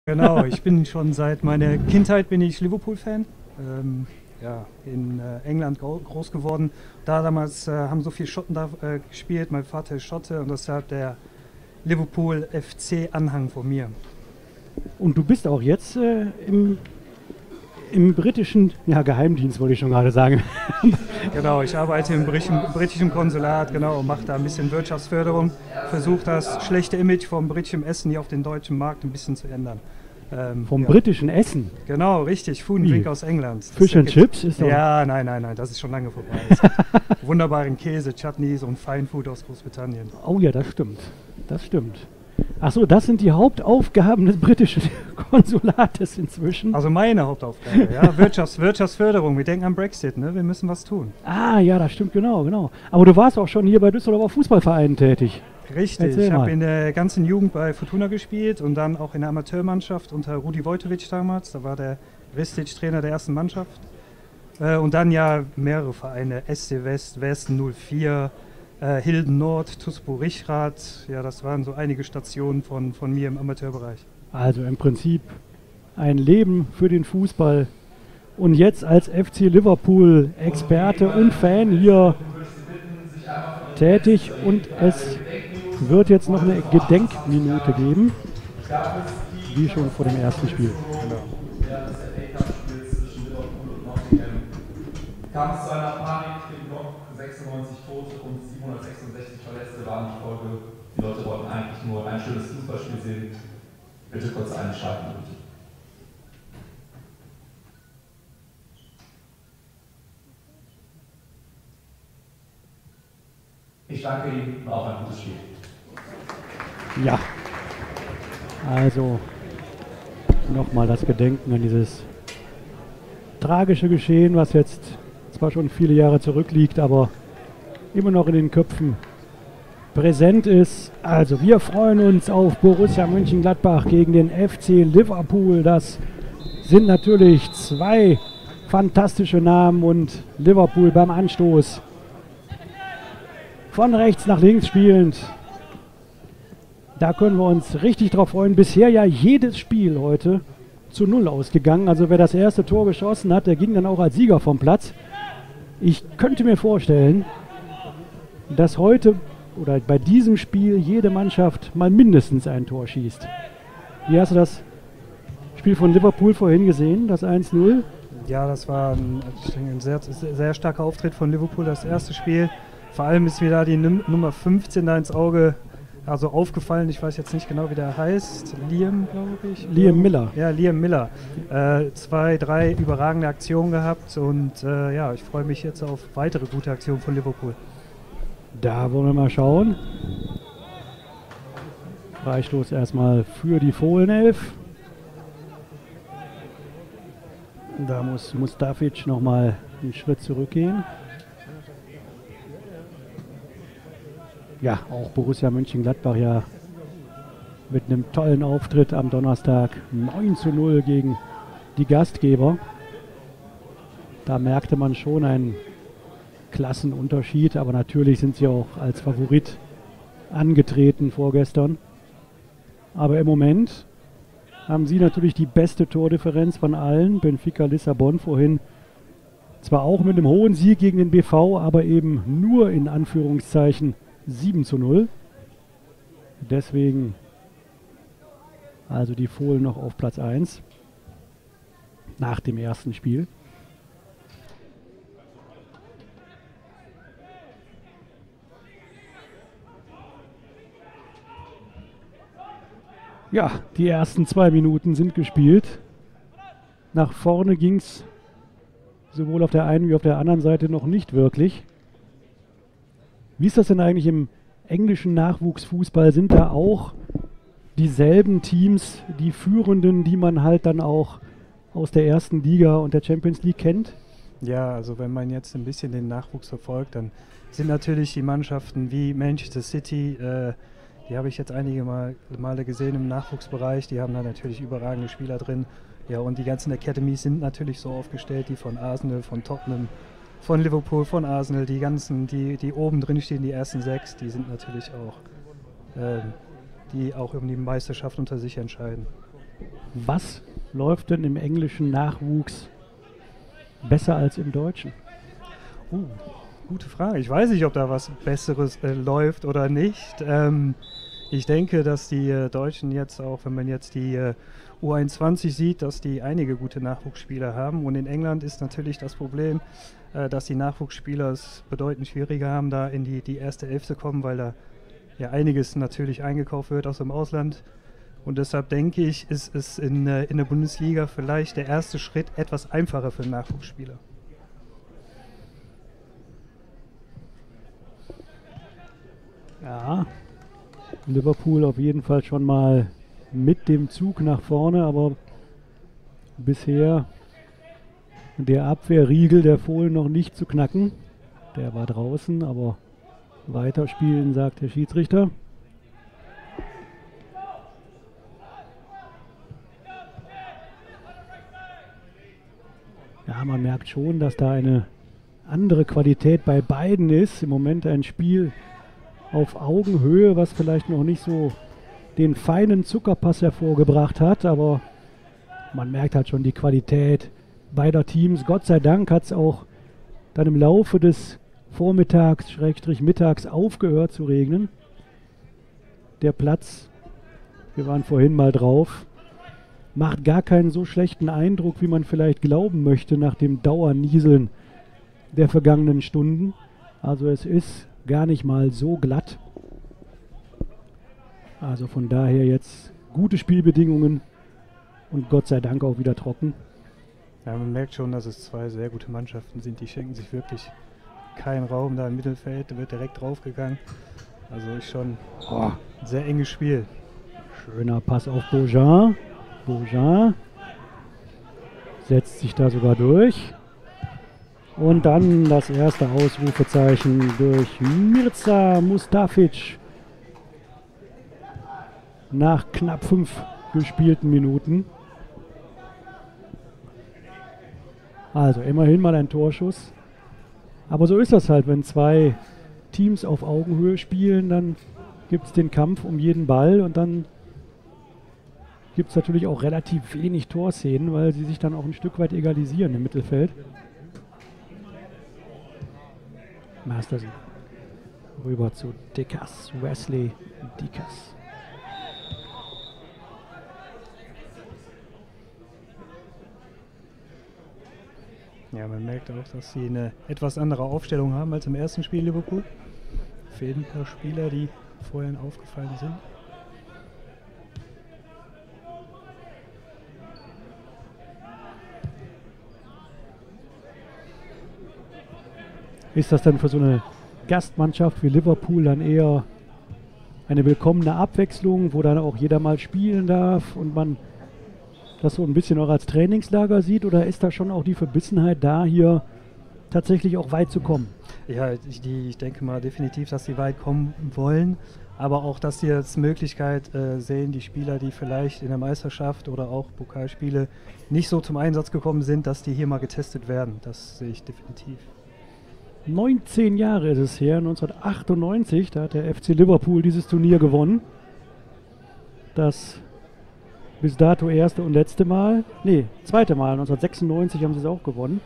Genau, ich bin schon seit meiner Kindheit bin ich Liverpool-Fan. Ja, in England groß geworden. Damals haben so viele Schotten da gespielt. Mein Vater ist Schotte und deshalb der Liverpool FC-Anhang von mir. Und du bist auch jetzt im britischen, ja, Geheimdienst wollte ich schon gerade sagen. Genau, ich arbeite im britischen Konsulat, genau, und mache da ein bisschen Wirtschaftsförderung. Versuche das schlechte Image vom britischen Essen hier auf den deutschen Markt ein bisschen zu ändern. Vom Ja. britischen Essen. Genau, richtig. Food and Wie? Drink aus England. Fish and Chips ist doch. Ja, nein, das ist schon lange vorbei. Es gibt wunderbaren Käse, Chutneys und Fine Food aus Großbritannien. Oh ja, das stimmt. Das stimmt. Achso, das sind die Hauptaufgaben des britischen Konsulates inzwischen. Also meine Hauptaufgabe, ja, Wirtschaftsförderung. Wir denken an Brexit, ne? Wir müssen was tun. Ah, ja, das stimmt, genau. Aber du warst auch schon hier bei Düsseldorfer Fußballvereinen tätig. Richtig, Erzähl ich mal. habe in der ganzen Jugend bei Fortuna gespielt und dann auch in der Amateurmannschaft unter Rudi Wojtowicz damals. Da war der Ristic-Trainer der ersten Mannschaft. Und dann ja mehrere Vereine, SC West, Westen 04, Hilden Nord, TuSpo Richrath. Ja, das waren so einige Stationen von mir im Amateurbereich. Also im Prinzip ein Leben für den Fußball. Und jetzt als FC Liverpool Experte und Fan hier tätig. Und es wird jetzt noch eine Gedenkminute geben, wie schon vor dem ersten Spiel. Kam es zu einer Panik im Block, 96 Tote und 766 Verletzte waren die Folge. Die Leute wollten eigentlich nur ein schönes Fußballspiel sehen. Bitte kurz einschalten, bitte. Ich danke Ihnen und auch ein gutes Spiel. Ja, also nochmal das Gedenken an dieses tragische Geschehen, was jetzt zwar schon viele Jahre zurückliegt, aber immer noch in den Köpfen präsent ist. Also wir freuen uns auf Borussia Mönchengladbach gegen den FC Liverpool. Das sind natürlich zwei fantastische Namen und Liverpool beim Anstoß von rechts nach links spielend. Da können wir uns richtig drauf freuen. Bisher ja jedes Spiel heute zu 0 ausgegangen. Also wer das erste Tor geschossen hat, der ging dann auch als Sieger vom Platz. Ich könnte mir vorstellen, dass heute oder bei diesem Spiel jede Mannschaft mal mindestens ein Tor schießt. Wie hast du das Spiel von Liverpool vorhin gesehen, das 1-0? Ja, das war ein sehr starker Auftritt von Liverpool, das erste Spiel. Vor allem ist mir da die Nummer 15 da ins Auge aufgefallen. Ich weiß jetzt nicht genau, wie der heißt. Liam, glaube ich. Liam Miller. Ja, Liam Miller. 2, 3 überragende Aktionen gehabt und ja, ich freue mich jetzt auf weitere gute Aktionen von Liverpool. Da wollen wir mal schauen. Freistoß erstmal für die Fohlenelf. Da muss Mustafic nochmal einen Schritt zurückgehen. Ja, auch Borussia Mönchengladbach ja mit einem tollen Auftritt am Donnerstag 9:0 gegen die Gastgeber. Da merkte man schon einen Klassenunterschied, aber natürlich sind sie auch als Favorit angetreten vorgestern. Aber im Moment haben sie natürlich die beste Tordifferenz von allen. Benfica Lissabon vorhin zwar auch mit einem hohen Sieg gegen den BV, aber eben nur in Anführungszeichen 7:0. Deswegen also die Fohlen noch auf Platz 1 nach dem ersten Spiel. Ja, die ersten 2 Minuten sind gespielt. Nach vorne ging es sowohl auf der einen wie auf der anderen Seite noch nicht wirklich. Wie ist das denn eigentlich im englischen Nachwuchsfußball? Sind da auch dieselben Teams, die Führenden, die man halt dann auch aus der ersten Liga und der Champions League kennt? Ja, also wenn man jetzt ein bisschen den Nachwuchs verfolgt, dann sind natürlich die Mannschaften wie Manchester City, die habe ich jetzt einige Male gesehen im Nachwuchsbereich, die haben da natürlich überragende Spieler drin. Ja, und die ganzen Academies sind natürlich so aufgestellt, die von Arsenal, von Tottenham, von Liverpool, von Arsenal, die ganzen, die oben drin stehen, die ersten 6, die sind natürlich auch, die auch um die Meisterschaft unter sich entscheiden. Was läuft denn im englischen Nachwuchs besser als im deutschen? Gute Frage. Ich weiß nicht, ob da was Besseres läuft oder nicht. Ich denke, dass die Deutschen jetzt auch, wenn man jetzt die U21 sieht, dass die einige gute Nachwuchsspieler haben. Und in England ist natürlich das Problem, dass die Nachwuchsspieler es bedeutend schwieriger haben, da in die erste Elf zu kommen, weil da ja einiges natürlich eingekauft wird aus dem Ausland. Und deshalb denke ich, ist es in der Bundesliga vielleicht der erste Schritt etwas einfacher für einen Nachwuchsspieler. Ja, Liverpool auf jeden Fall schon mal mit dem Zug nach vorne, aber bisher der Abwehrriegel der Fohlen noch nicht zu knacken. Der war draußen, aber weiterspielen, sagt der Schiedsrichter. Ja, man merkt schon, dass da eine andere Qualität bei beiden ist. Im Moment ein Spiel auf Augenhöhe, was vielleicht noch nicht so den feinen Zuckerpass hervorgebracht hat, aber man merkt halt schon die Qualität beider Teams. Gott sei Dank hat es auch dann im Laufe des Vormittags, Mittags aufgehört zu regnen. Der Platz, wir waren vorhin mal drauf, macht gar keinen so schlechten Eindruck, wie man vielleicht glauben möchte nach dem Dauernieseln der vergangenen Stunden. Also es ist gar nicht mal so glatt. Also von daher jetzt gute Spielbedingungen und Gott sei Dank auch wieder trocken. Ja, man merkt schon, dass es zwei sehr gute Mannschaften sind. Die schenken sich wirklich keinen Raum da im Mittelfeld. Da wird direkt draufgegangen. Also ist schon ein sehr enges Spiel. Schöner Pass auf Bojan. Bojan setzt sich da sogar durch. Und dann das erste Ausrufezeichen durch Mirza Mustafic. Nach knapp 5 gespielten Minuten. Also immerhin mal ein Torschuss. Aber so ist das halt, wenn zwei Teams auf Augenhöhe spielen, dann gibt es den Kampf um jeden Ball und dann gibt es natürlich auch relativ wenig Torszenen, weil sie sich dann auch ein Stück weit egalisieren im Mittelfeld. Masterson rüber zu Dickers, Wesley Dickers. Ja, man merkt auch, dass sie eine etwas andere Aufstellung haben als im ersten Spiel Liverpool. Fehlen ein paar Spieler, die vorhin aufgefallen sind. Ist das dann für so eine Gastmannschaft wie Liverpool dann eher eine willkommene Abwechslung, wo dann auch jeder mal spielen darf und man das so ein bisschen auch als Trainingslager sieht, oder ist da schon auch die Verbissenheit da, hier tatsächlich auch weit zu kommen? Ja, ich denke mal definitiv, dass sie weit kommen wollen, aber auch, dass sie jetzt Möglichkeit sehen, die Spieler, die vielleicht in der Meisterschaft oder auch Pokalspiele nicht so zum Einsatz gekommen sind, dass die hier mal getestet werden. Das sehe ich definitiv. 19 Jahre ist es her, 1998, da hat der FC Liverpool dieses Turnier gewonnen. Das bis dato erste und letzte Mal, zweite Mal, 1996 haben sie es auch gewonnen.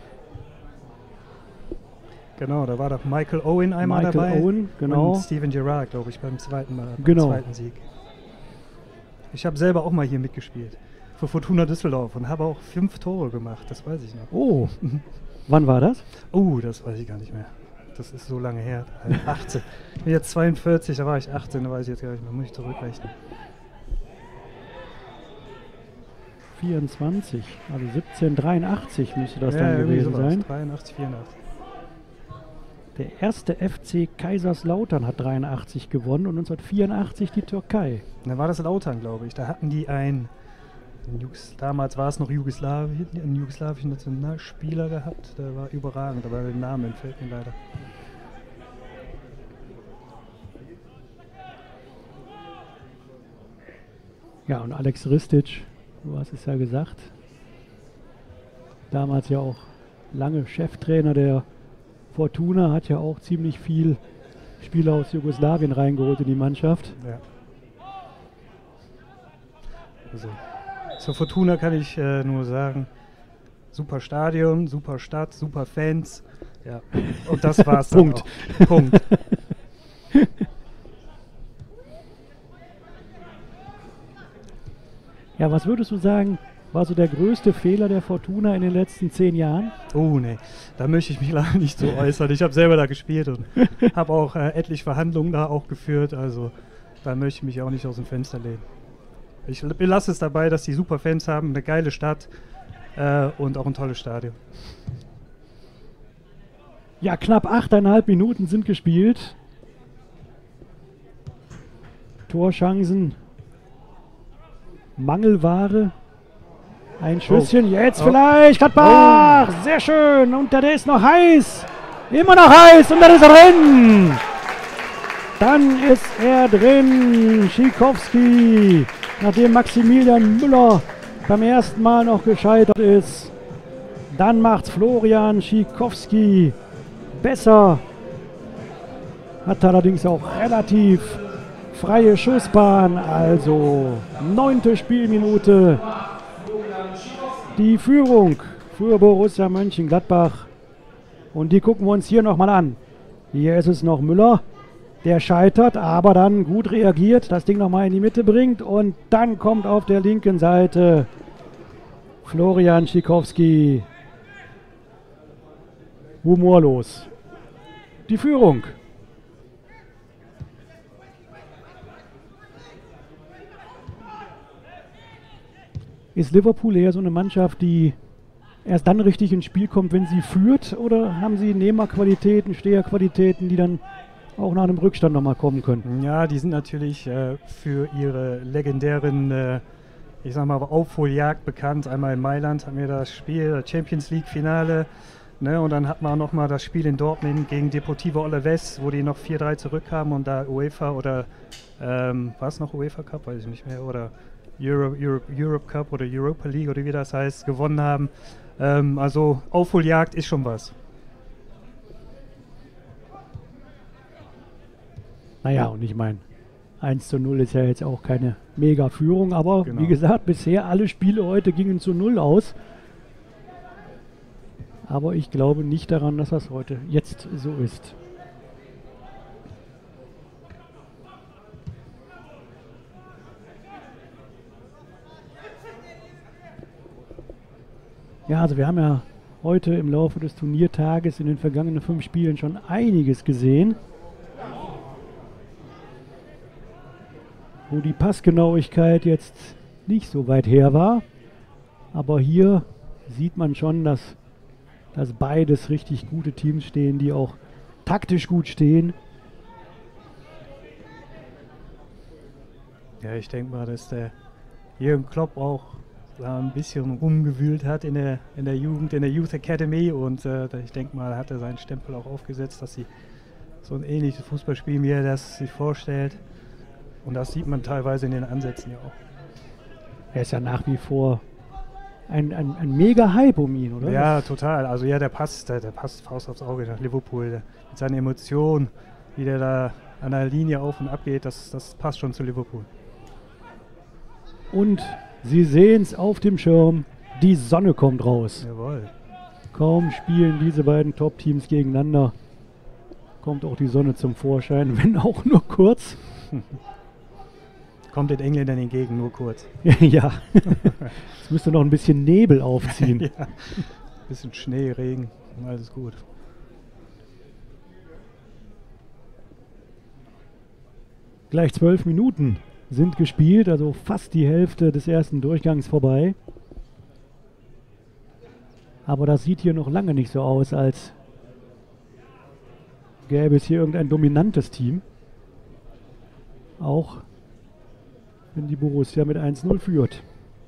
Genau, da war doch Michael Owen einmal dabei. Michael Owen, genau. Und Steven Gerrard, glaube ich, beim zweiten Sieg. Ich habe selber auch mal hier mitgespielt, für Fortuna Düsseldorf, und habe auch 5 Tore gemacht, das weiß ich noch. Oh, wann war das? Das weiß ich gar nicht mehr. Das ist so lange her. 18. Ich bin jetzt 42, da war ich 18, da weiß ich jetzt gar nicht mehr. Muss ich zurückrechnen. 24, also 1783 müsste das dann gewesen sein. 83, 84. Der erste FC Kaiserslautern hat 83 gewonnen und 1984 die Türkei. Da war das Lautern, glaube ich. Da hatten die damals war es noch Jugoslawien, einen jugoslawischen Nationalspieler gehabt. Der war überragend, aber der Name entfällt mir leider. Ja, und Alex Ristic, du hast es ja gesagt, damals ja auch lange Cheftrainer der Fortuna, hat ja auch ziemlich viel Spieler aus Jugoslawien reingeholt in die Mannschaft. Ja. Also Zur Fortuna kann ich nur sagen, super Stadion, super Stadt, super Fans. Ja. Und das war's dann Punkt. auch. Punkt. Ja, was würdest du sagen, war so der größte Fehler der Fortuna in den letzten 10 Jahren? Oh nee, da möchte ich mich leider nicht so äußern. Ich habe selber da gespielt und habe auch etliche Verhandlungen da auch geführt. Also da möchte ich mich auch nicht aus dem Fenster lehnen. Ich belasse es dabei, dass die super Fans haben, eine geile Stadt und auch ein tolles Stadion. Ja, knapp 8,5 Minuten sind gespielt. Torchancen, Mangelware. Ein Schüsschen, jetzt vielleicht, Gladbach, sehr schön, und der ist noch heiß, immer noch heiß, und dann ist er drin. Dann ist er drin, Schikowski, nachdem Maximilian Müller beim ersten Mal noch gescheitert ist. Dann macht's Florian Schikowski besser, hat allerdings auch relativ freie Schussbahn, also 9. Spielminute. Die Führung für Borussia Mönchengladbach. Und die gucken wir uns hier nochmal an. Hier ist es noch Müller. Der scheitert, aber dann gut reagiert. Das Ding nochmal in die Mitte bringt. Und dann kommt auf der linken Seite Florian Schikowski. Humorlos. Die Führung. Ist Liverpool eher so eine Mannschaft, die erst dann richtig ins Spiel kommt, wenn sie führt? Oder haben sie Nehmerqualitäten, Steherqualitäten, die dann auch nach einem Rückstand nochmal kommen können? Ja, die sind natürlich für ihre legendären, ich sag mal, Aufholjagd bekannt. Einmal in Mailand hatten wir das Spiel, das Champions League Finale. Ne, und dann hat man nochmal das Spiel in Dortmund gegen Deportivo Alavés, wo die noch 4-3 zurückkamen und da UEFA oder, war es noch UEFA Cup, weiß ich nicht mehr, oder Europe Cup oder Europa League oder wie das heißt, gewonnen haben. Also Aufholjagd ist schon was. Naja, und ich meine, 1:0 ist ja jetzt auch keine Mega-Führung, aber Genau. wie gesagt, bisher alle Spiele heute gingen zu 0 aus. Aber ich glaube nicht daran, dass das heute jetzt so ist. Ja, also wir haben ja heute im Laufe des Turniertages in den vergangenen 5 Spielen schon einiges gesehen, wo die Passgenauigkeit jetzt nicht so weit her war. Aber hier sieht man schon, dass beides richtig gute Teams stehen, die auch taktisch gut stehen. Ja, ich denke mal, dass der Jürgen Klopp auch da ein bisschen rumgewühlt hat in der Jugend, in der Youth Academy, und ich denke mal, hat er seinen Stempel auch aufgesetzt, dass sie so ein ähnliches Fußball spielen, wie er das sich vorstellt. Und das sieht man teilweise in den Ansätzen ja auch. Er ist ja nach wie vor ein mega Hype um ihn, oder? Ja, total. Also ja, der passt Faust aufs Auge nach Liverpool. Mit seinen Emotionen, wie der da an der Linie auf und ab geht, das passt schon zu Liverpool. Und Sie sehen es auf dem Schirm, die Sonne kommt raus. Jawohl. Kaum spielen diese beiden Top-Teams gegeneinander, kommt auch die Sonne zum Vorschein, wenn auch nur kurz. Kommt den Engländern entgegen, nur kurz. Ja, es müsste noch ein bisschen Nebel aufziehen. Ja. Bisschen Schnee, Regen, alles gut. Gleich 12 Minuten sind gespielt, also fast die Hälfte des ersten Durchgangs vorbei. Aber das sieht hier noch lange nicht so aus, als gäbe es hier irgendein dominantes Team. Auch wenn die Borussia mit 1:0 führt.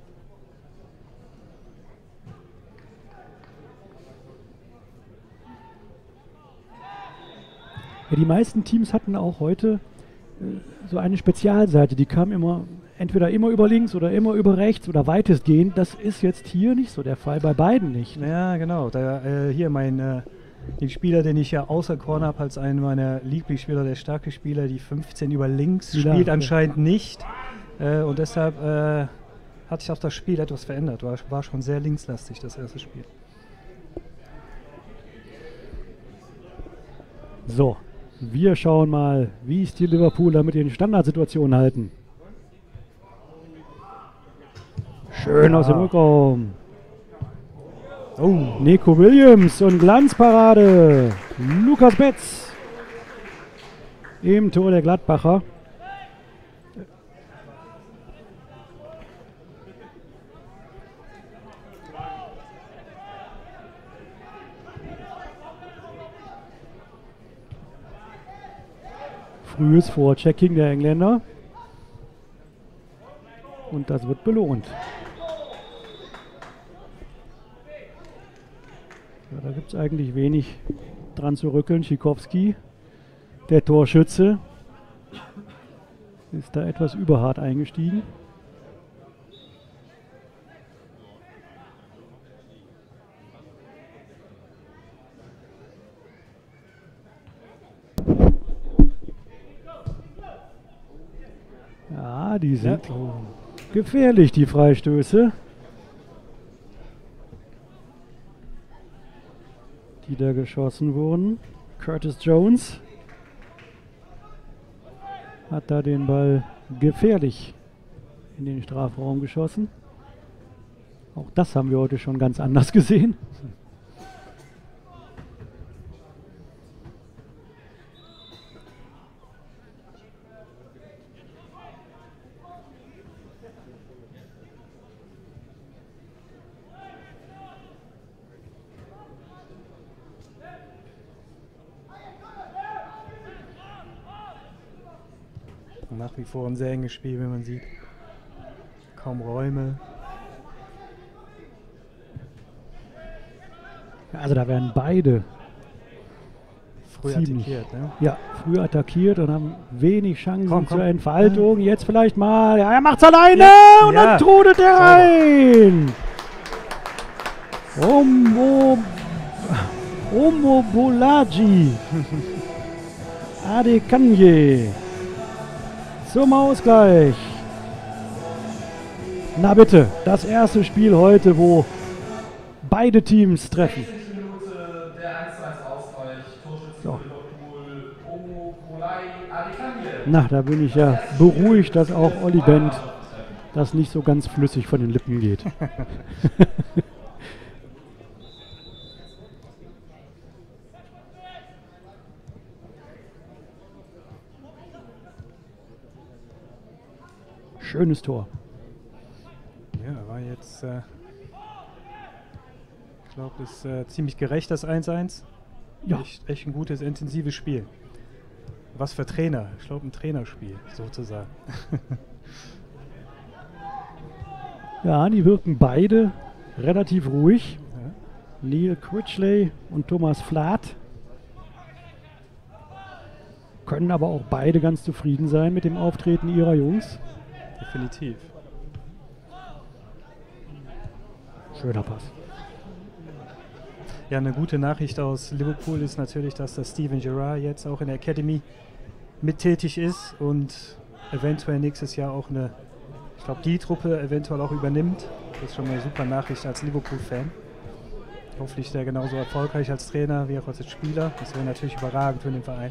Ja, die meisten Teams hatten auch heute so eine Spezialseite, die kam entweder immer über links oder immer über rechts oder weitestgehend. Das ist jetzt hier nicht so der Fall, bei beiden nicht. Ja, genau. Hier den Spieler, den ich ja auserkoren habe als einen meiner Lieblingsspieler, der starke Spieler, die 15 über links, Ja, spielt ja. anscheinend nicht. Und deshalb hat sich auch das Spiel etwas verändert. War schon sehr linkslastig, das erste Spiel. So, wir schauen mal, wie es die Liverpooler mit den Standardsituationen halten. Schön aus dem Rückraum. Oh, Nico Williams und Glanzparade. Lukas Betz im Tor der Gladbacher. Frühes Vorchecking der Engländer. Und das wird belohnt. Ja, da gibt es eigentlich wenig dran zu rückeln. Schikowski, der Torschütze, ist da etwas überhart eingestiegen. Ja, die sind gefährlich, die Freistöße, die da geschossen wurden. Curtis Jones hat da den Ball gefährlich in den Strafraum geschossen. Auch das haben wir heute schon ganz anders gesehen. Nach wie vor ein sehr enges Spiel, wie man sieht. Kaum Räume. Also da werden beide Früh attackiert, ne? Ja, früh attackiert und haben wenig Chancen zur Entfaltung. Jetzt vielleicht mal. Ja, er macht's alleine und dann trudelt er rein. Omobolaji. Adekanye. Zum Ausgleich. Na bitte, das erste Spiel heute, wo beide Teams treffen. Minute der 1:1-Ausgleich. Torschütze So. Liverpool, Omobolaji Adekanye. Na, da bin ich ja beruhigt, dass auch Olli Bent das nicht so ganz flüssig von den Lippen geht. Schönes Tor. Ja, war jetzt, ich glaube, das ist ziemlich gerecht, das 1:1. Ja. Echt ein gutes, intensives Spiel. Was für Trainer. Ich glaube, ein Trainerspiel, sozusagen. Ja, die wirken beide relativ ruhig. Ja. Neil Critchley und Thomas Flath können aber auch beide ganz zufrieden sein mit dem Auftreten ihrer Jungs. Definitiv. Schöner Pass. Ja, eine gute Nachricht aus Liverpool ist natürlich, dass der Steven Gerrard jetzt auch in der Academy mit tätig ist und eventuell nächstes Jahr auch ich glaube, die Truppe eventuell auch übernimmt. Das ist schon mal eine super Nachricht als Liverpool-Fan. Hoffentlich ist er genauso erfolgreich als Trainer wie auch als Spieler. Das wäre natürlich überragend für den Verein.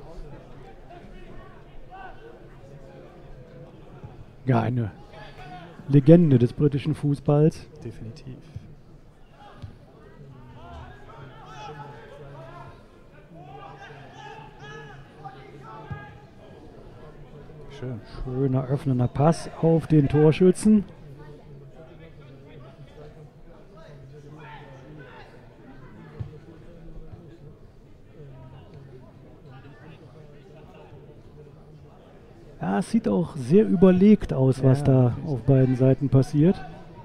Ja, eine Legende des britischen Fußballs. Definitiv. Schön. Schöner öffnender Pass auf den Torschützen. Ja, es sieht auch sehr überlegt aus, was da auf beiden Seiten passiert.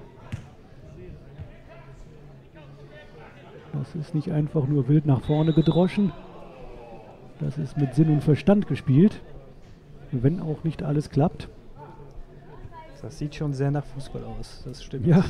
Das ist nicht einfach nur wild nach vorne gedroschen. Das ist mit Sinn und Verstand gespielt. Wenn auch nicht alles klappt. Das sieht schon sehr nach Fußball aus, das stimmt. Ja.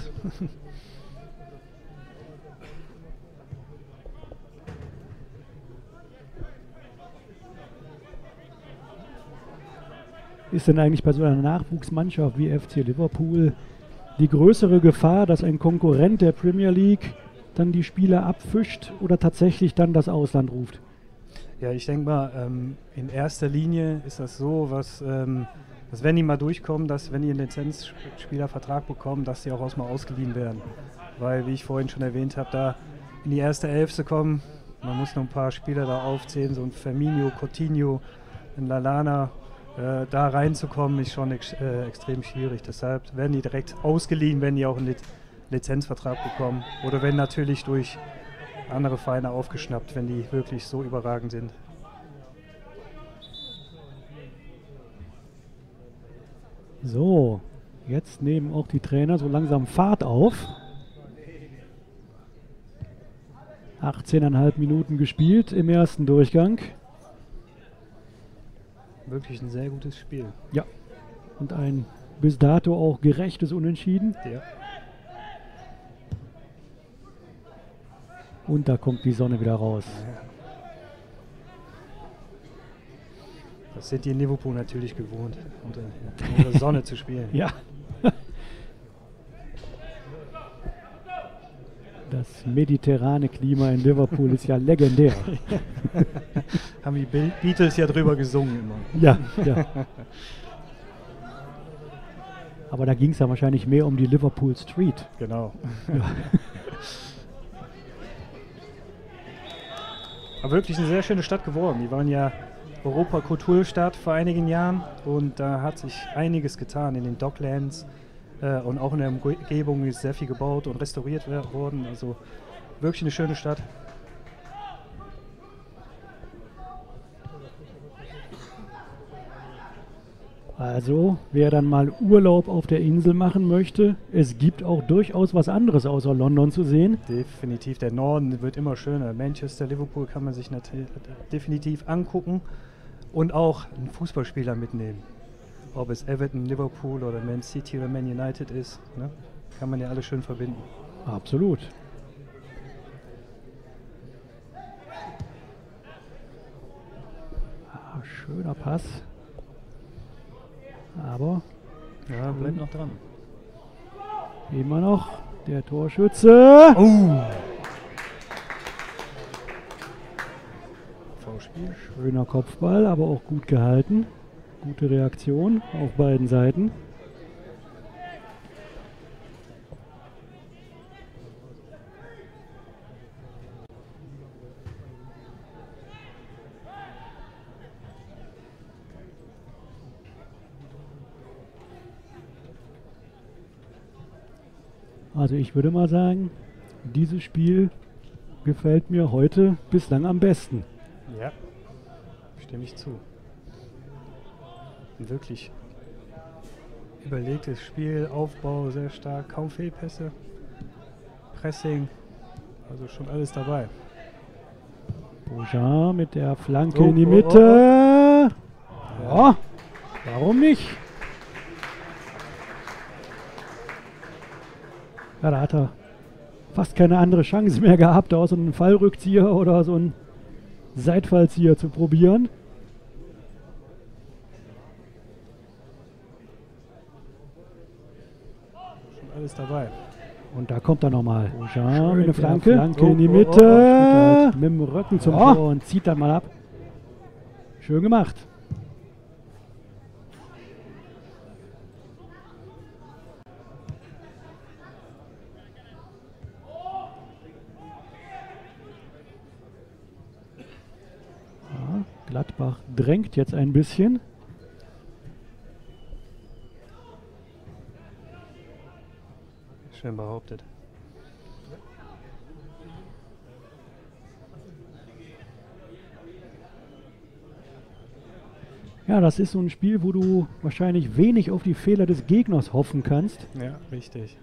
Ist denn eigentlich bei so einer Nachwuchsmannschaft wie FC Liverpool die größere Gefahr, dass ein Konkurrent der Premier League dann die Spieler abfischt oder tatsächlich dann das Ausland ruft? Ja, ich denke mal, in erster Linie ist das so, dass wenn die mal durchkommen, dass wenn die einen Lizenzspielervertrag bekommen, dass die auch erstmal ausgeliehen werden. Weil, wie ich vorhin schon erwähnt habe, da in die erste Elf zu kommen, man muss noch ein paar Spieler da aufzählen, so ein Firmino, Coutinho, ein Lallana, da reinzukommen, ist schon extrem schwierig. Deshalb werden die direkt ausgeliehen, wenn die auch einen Lizenzvertrag bekommen. Oder wenn natürlich durch andere Vereine aufgeschnappt, wenn die wirklich so überragend sind. So, jetzt nehmen auch die Trainer so langsam Fahrt auf. 18,5 Minuten gespielt im ersten Durchgang. Wirklich ein sehr gutes Spiel. Ja, und ein bis dato auch gerechtes Unentschieden. Ja. Und da kommt die Sonne wieder raus. Das sind die in Liverpool natürlich gewohnt, unter der Sonne zu spielen. Ja. Das mediterrane Klima in Liverpool ist ja legendär. Haben die Beatles ja drüber gesungen immer. Ja, ja. Aber da ging es ja wahrscheinlich mehr um die Liverpool Street. Genau. Ja. Aber wirklich eine sehr schöne Stadt geworden. Die waren ja Europa-Kulturstadt vor einigen Jahren und da hat sich einiges getan in den Docklands und auch in der Umgebung ist sehr viel gebaut und restauriert worden. Also wirklich eine schöne Stadt. Also, wer dann mal Urlaub auf der Insel machen möchte, es gibt auch durchaus was anderes außer London zu sehen. Definitiv, der Norden wird immer schöner. Manchester, Liverpool kann man sich definitiv angucken und auch einen Fußballspieler mitnehmen. Ob es Everton, Liverpool oder Man City oder Man United ist, ne? Kann man ja alles schön verbinden. Absolut. Ah, schöner Pass. Aber ja, bleibt noch dran. Immer noch der Torschütze. V-Spiel. Schöner Kopfball, aber auch gut gehalten. Gute Reaktion auf beiden Seiten. Also ich würde mal sagen, dieses Spiel gefällt mir heute bislang am besten. Ja, stimme ich zu. Ein wirklich überlegtes Spiel, Aufbau sehr stark, kaum Fehlpässe, Pressing, also schon alles dabei. Bojan mit der Flanke in die Mitte. Ja, warum nicht? Ja, da hat er fast keine andere Chance mehr gehabt, außer einen Fallrückzieher oder so einen Seitfallzieher zu probieren. Schon alles dabei. Und da kommt er nochmal. Bojan mit eine Flanke in die Mitte. Mit dem Rücken zum Tor und zieht dann mal ab. Schön gemacht. Gladbach drängt jetzt ein bisschen. Schön behauptet. Ja, das ist so ein Spiel, wo du wahrscheinlich wenig auf die Fehler des Gegners hoffen kannst. Ja, richtig.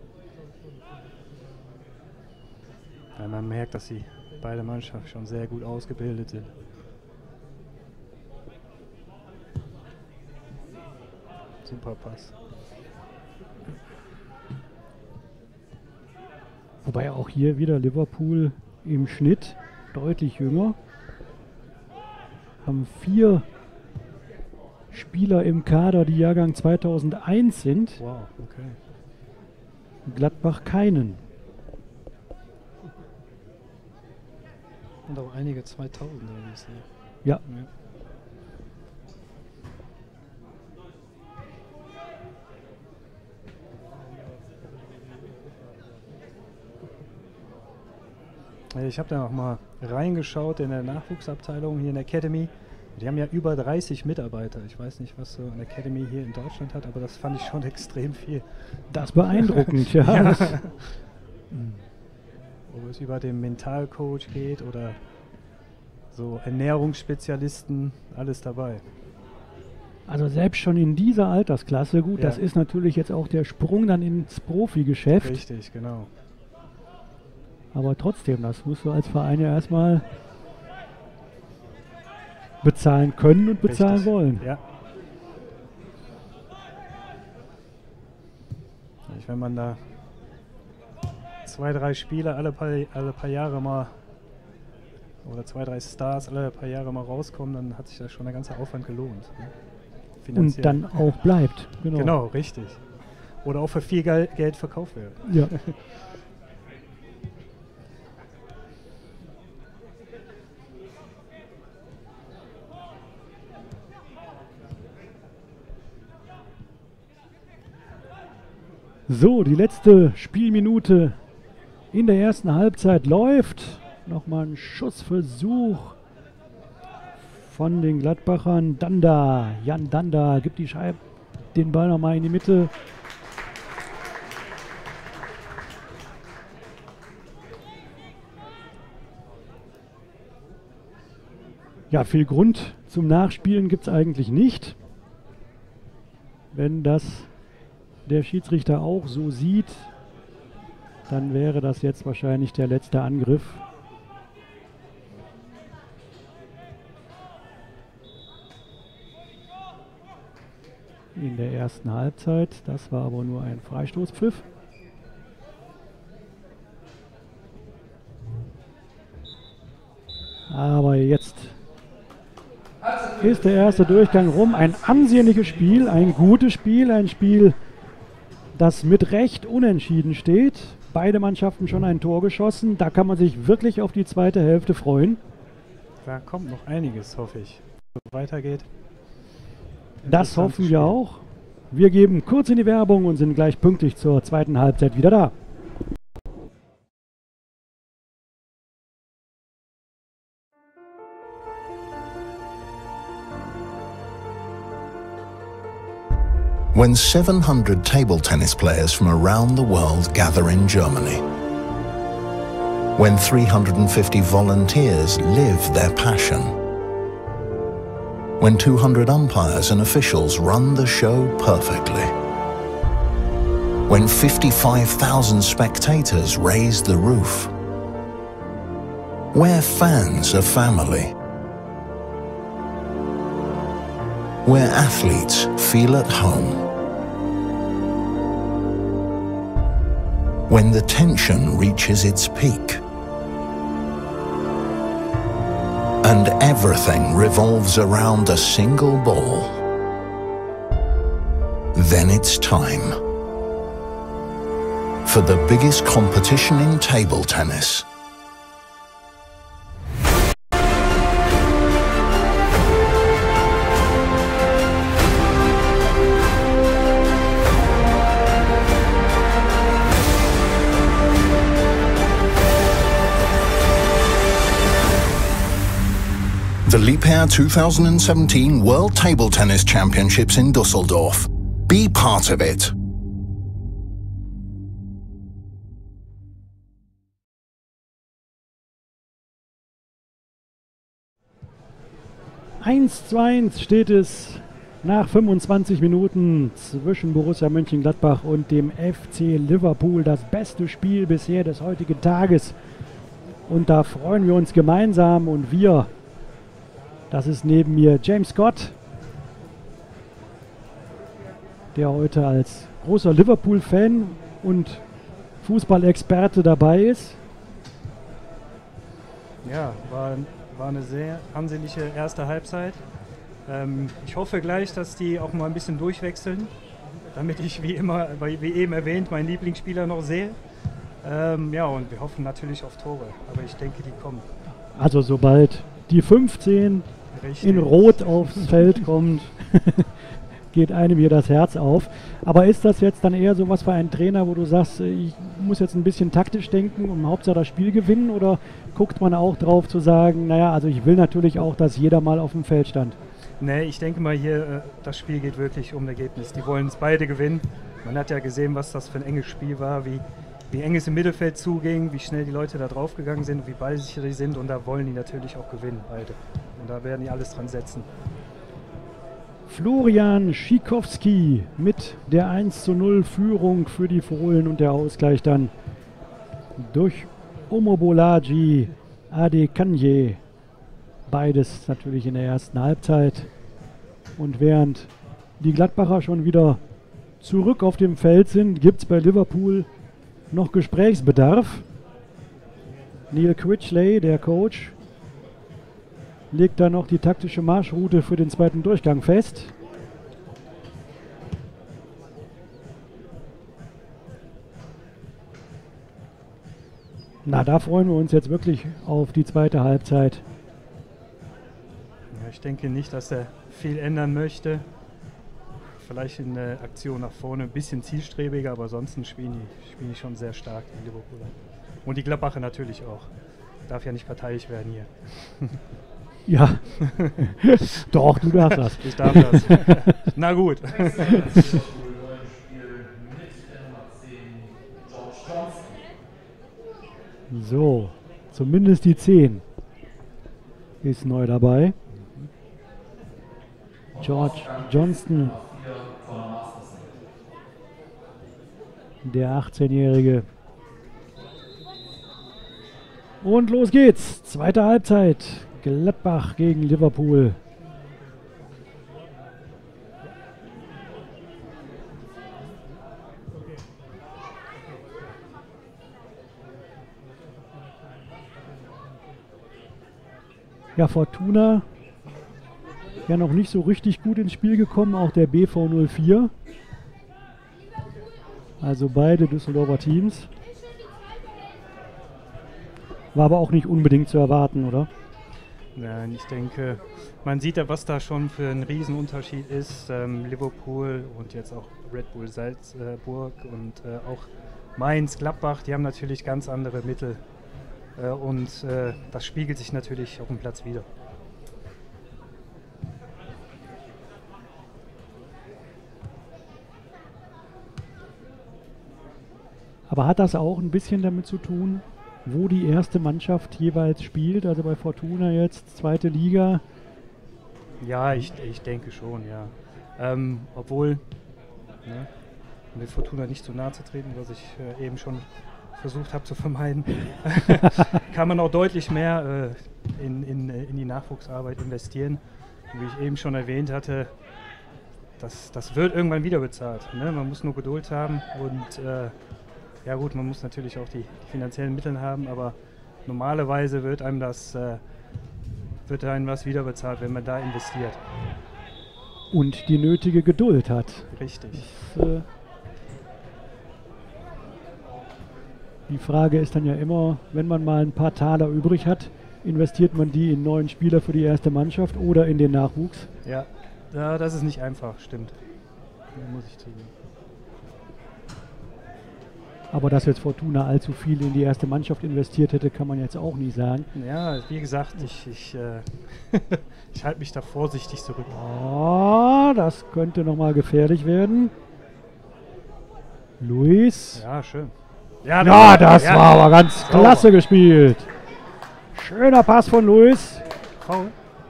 Ja, man merkt, dass die beide Mannschaften schon sehr gut ausgebildet sind. Super Pass. Wobei auch hier wieder Liverpool im Schnitt deutlich jünger. Haben 4 Spieler im Kader, die Jahrgang 2001 sind. Wow, okay. Gladbach keinen. Und auch einige 2000er, wie ich sehe. Ja. Ich habe da noch mal reingeschaut in der Nachwuchsabteilung hier in der Academy. Die haben ja über 30 Mitarbeiter. Ich weiß nicht, was so eine Academy hier in Deutschland hat, aber das fand ich schon extrem viel. Das ist beeindruckend, ja. Ja. Ob es über den Mentalcoach geht oder so Ernährungsspezialisten, alles dabei. Also selbst schon in dieser Altersklasse, gut, Ja. das ist natürlich jetzt auch der Sprung dann ins Profigeschäft. Richtig, genau. Aber trotzdem, das musst du als Verein ja erstmal bezahlen können und bezahlen Richtig. wollen. Ja. Wenn man da 2, 3 Spieler alle paar Jahre mal oder 2, 3 Stars alle paar Jahre mal rauskommen, dann hat sich das schon der ganze Aufwand gelohnt. Ne? Und dann auch bleibt. Genau, richtig. Oder auch für viel Geld verkauft werden. Ja. So, die letzte Spielminute in der ersten Halbzeit läuft. Nochmal ein Schussversuch von den Gladbachern. Danda, Jan Danda gibt den Ball nochmal in die Mitte. Ja, viel Grund zum Nachspielen gibt es eigentlich nicht. Wenn das der Schiedsrichter auch so sieht, dann wäre das jetzt wahrscheinlich der letzte Angriff. In der ersten Halbzeit. Das war aber nur ein Freistoßpfiff. Aber jetzt ist der erste Durchgang rum. Ein ansehnliches Spiel, ein gutes Spiel, ein Spiel, das mit Recht unentschieden steht. Beide Mannschaften schon ein Tor geschossen. Da kann man sich wirklich auf die zweite Hälfte freuen. Da kommt noch einiges, hoffe ich. So weitergeht. Das hoffen wir auch. Wir geben kurz in die Werbung und sind gleich pünktlich zur zweiten Halbzeit wieder da. When 700 table tennis players from around the world gather in Germany. When 350 volunteers live their passion. When 200 umpires and officials run the show perfectly. When 55,000 spectators raise the roof. Where fans are family. Where athletes feel at home. When the tension reaches its peak. And everything revolves around a single ball. Then it's time for the biggest competition in table tennis. The Liebherr 2017 World Table Tennis Championships in Düsseldorf. Be part of it. Eins zu 1 steht es nach 25 Minuten zwischen Borussia Mönchengladbach und dem FC Liverpool. Das beste Spiel bisher des heutigen Tages. Und da freuen wir uns gemeinsam und wir. Das ist neben mir James Scott, der heute als großer Liverpool-Fan und Fußballexperte dabei ist. Ja, war eine sehr ansehnliche erste Halbzeit. Ich hoffe gleich, dass die auch mal ein bisschen durchwechseln. damit ich wie immer, wie eben erwähnt, meinen Lieblingsspieler noch sehe. Ja, und wir hoffen natürlich auf Tore, aber ich denke, die kommen. Also sobald die 15 Richtig. in Rot aufs Feld kommt, geht einem hier das Herz auf. Aber ist das jetzt dann eher sowas für einen Trainer, wo du sagst, ich muss jetzt ein bisschen taktisch denken und Hauptsache das Spiel gewinnen? Oder guckt man auch drauf zu sagen, naja, also ich will natürlich auch, dass jeder mal auf dem Feld stand? Nee, ich denke mal hier, das Spiel geht wirklich um Ergebnis. Die wollen es beide gewinnen. Man hat ja gesehen, was das für ein enges Spiel war, wie eng es im Mittelfeld zuging, wie schnell die Leute da drauf gegangen sind, wie ballsicher die sind. Und da wollen die natürlich auch gewinnen, beide. Und da werden die alles dran setzen. Florian Schikowski mit der 1:0 Führung für die Fohlen und der Ausgleich dann durch Omobolaji Adekanye. Beides natürlich in der ersten Halbzeit. Und während die Gladbacher schon wieder zurück auf dem Feld sind, gibt es bei Liverpool noch Gesprächsbedarf. Neil Critchley, der Coach, legt da noch die taktische Marschroute für den zweiten Durchgang fest. Na, da freuen wir uns jetzt wirklich auf die zweite Halbzeit. Ja, ich denke nicht, dass er viel ändern möchte. Vielleicht in der Aktion nach vorne ein bisschen zielstrebiger, aber ansonsten spielen die schon sehr stark, die Liverpooler. Und die Gladbacher natürlich auch. Darf ja nicht parteiisch werden hier. Ja, doch, du darfst das. Ich darf das. Na gut. So, zumindest die 10 ist neu dabei. George Johnston, der 18-Jährige. Und los geht's. Zweite Halbzeit. Gladbach gegen Liverpool. Ja, Fortuna ja noch nicht so richtig gut ins Spiel gekommen, auch der BV 04. Also beide Düsseldorfer Teams. War aber auch nicht unbedingt zu erwarten, oder? Nein, ich denke, man sieht ja, was da schon für ein Riesenunterschied ist. Liverpool und jetzt auch Red Bull Salzburg und auch Mainz, Gladbach, die haben natürlich ganz andere Mittel. Und das spiegelt sich natürlich auf dem Platz wieder. Aber hat das auch ein bisschen damit zu tun, wo die erste Mannschaft jeweils spielt? Also bei Fortuna jetzt zweite Liga? Ja, ich denke schon, ja. Obwohl, ne, um der Fortuna nicht zu nahe zu treten, was ich eben schon versucht habe zu vermeiden, kann man auch deutlich mehr in die Nachwuchsarbeit investieren. Und wie ich eben schon erwähnt hatte, das wird irgendwann wieder bezahlt. Ne? Man muss nur Geduld haben und ja gut, man muss natürlich auch die finanziellen Mittel haben, aber normalerweise wird einem was wieder bezahlt, wenn man da investiert. Und die nötige Geduld hat. Richtig. Die Frage ist dann ja immer, wenn man mal ein paar Taler übrig hat, investiert man die in neuen Spieler für die erste Mannschaft oder in den Nachwuchs? Ja, das ist nicht einfach, stimmt. Da muss ich zugeben. Aber dass jetzt Fortuna allzu viel in die erste Mannschaft investiert hätte, kann man jetzt auch nicht sagen. Ja, wie gesagt, ich halte mich da vorsichtig zurück. Oh, das könnte nochmal gefährlich werden. Luis. Ja, schön. Ja, das war aber ganz klasse gespielt. Schöner Pass von Luis. Foul.